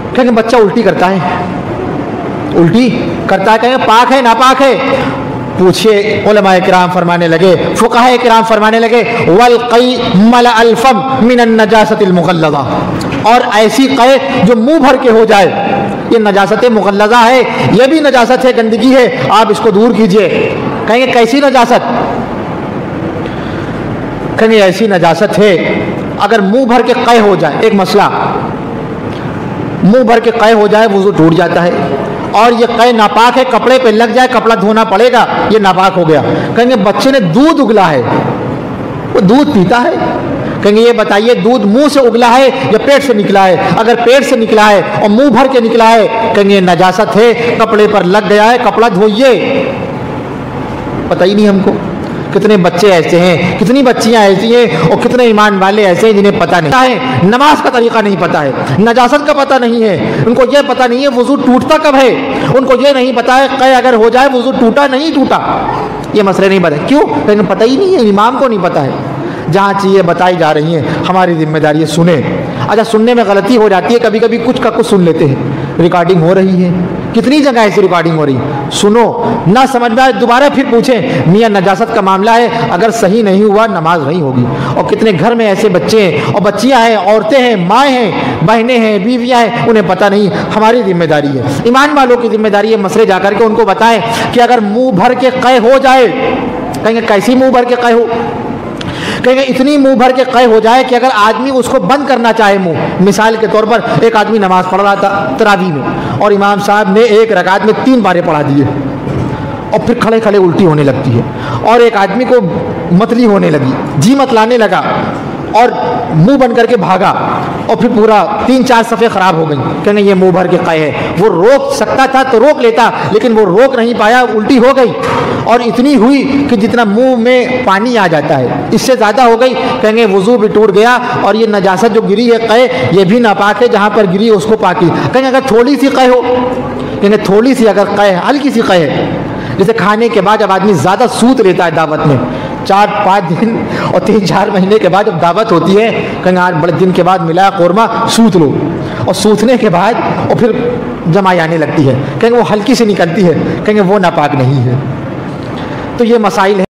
کہیں گے بچہ الٹی کرتا ہے، الٹی کرتا ہے، کہیں گے پاک ہے ناپاک ہے؟ پوچھئے علماء کرام فرمانے لگے، فقہاء کرام فرمانے لگے والقی ملأ الفم من النجاسۃ المغلظہ، اور ایسی قے جو منہ بھر کے ہو جائے، یہ نجاست مغلظہ ہے، یہ بھی نجاست ہے، گندگی ہے، آپ اس کو دور کیجئے۔ کہیں گے کیسی نجاست؟ کہیں گے ایسی نجاست ہے اگر منہ بھر کے قے ہو جائے، ایک مسئلہ، منہ بھر کے قے ہو جائے وضو ٹوٹ جاتا ہے، اور یہ قے ناپاک ہے، کپڑے پہ لگ جائے کپڑا دھونا پڑے گا، یہ ناپاک ہو گیا۔ کہیں گے بچے نے دودھ اگلا ہے، وہ دودھ پیتا ہے، کہیں گے یہ بتائیے دودھ منہ سے اگلا ہے یا پیٹ سے نکلا ہے؟ اگر پیٹ سے نکلا ہے اور منہ بھر کے نکلا ہے، کہیں گے نجاست ہے، کپڑے پر لگ گیا ہے، کپڑا دھوئیے۔ پتہ ہی نہیں ہم کو۔ کتنے بچے ایسے ہیں، کتنی بچیاں ایسی ہیں، اور کتنے ایمان والے ایسے ہیں جنہیں پتہ نہیں ہے، نماز کا طریقہ نہیں پتہ ہے، نجاست کا پتہ نہیں ہے، ان کو یہ پتہ نہیں ہے وضو ٹوٹتا کب ہے، ان کو یہ نہیں پتہ ہے قے اگر ہو جائے وضو ٹوٹا نہیں ٹوٹا، یہ مسئلے نہیں پتہ۔ کیوں؟ لیکن پتہ ہی نہیں ہے، امام کو نہیں پتہ ہے۔ جہاں چیزیں بتائی جا رہی ہیں ہماری ذمہ داری ہے سنیں۔ اچھا سننے میں غلطی ہو جاتی ہے، کبھی کبھی کچھ کا کچھ سن لیتے ہیں، ریکارڈنگ ہو رہی ہے، کتنی جگہ ایسی ریکارڈنگ ہو رہی، سنو، نہ سمجھ میں آئے دوبارہ پھر پوچھیں، میاں نجاست کا معاملہ ہے، اگر صحیح نہیں ہوا نماز نہیں ہوگی۔ اور کتنے گھر میں ایسے بچے ہیں اور بچیاں ہیں، عورتیں ہیں، مائیں ہیں، بہنیں ہیں، بیویاں ہیں، انہیں پتہ نہیں۔ ہماری ذمہ داری ہے، ایمان والوں کی ذمہ داری ہے، مسئلے جا کر کے ان کو بتائیں کہ اگر منہ بھر کے قے ہو جائے، کہیں گے کیسی منہ بھر کے قے ہو؟ کہیں گے اتنی منہ بھر کے قے ہو جائے کہ اگر آدمی اس کو بند کرنا چاہے منہ، مثال کے طور پر ایک آدمی نماز پڑھ رہا تھا تراویح میں، اور امام صاحب نے ایک رکعت میں 3 بارے پڑھا دیے، اور پھر کھڑے کھڑے الٹی ہونے لگتی ہے، اور ایک آدمی کو متلی ہونے لگی، جی متلانے لگا، اور منہ بند کر کے بھاگا، اور پھر پورا 3-4 صفحے خراب ہو گئیں۔ کہنے یہ منہ بھر کے قے ہے، وہ روک سکتا تھا تو روک لیتا، لیکن وہ روک نہیں پایا، الٹی ہو گئی، اور اتنی ہوئی کہ جتنا منہ میں پانی آ جاتا ہے اس سے زیادہ ہو گئی۔ کہیں گے وضو بھی ٹوٹ گیا، اور یہ نجاست جو گری ہے قے، یہ بھی ناپاک ہے، جہاں پر گری اس کو پاکی۔ کہیں گے اگر تھوڑی سی قے ہو، کہیں گے تھوڑی سی اگر قے ہے، ہلکی سی قے ہے، جیسے کھانے کے بعد جب آدمی زیادہ سوت لیتا ہے دعوت میں، 4-5 دن اور 3-4 مہینے کے بعد جب دعوت ہوتی ہے، کہیں آج بڑے دن کے بعد ملا قورمہ، سوت لو، اور سوتنے کے بعد اور پھر جمائی آنے لگتی ہے، کہیں وہ ہلکی سے نکلتی ہے، کہیں وہ ناپاک نہیں ہے۔ تو یہ مسائل ہیں۔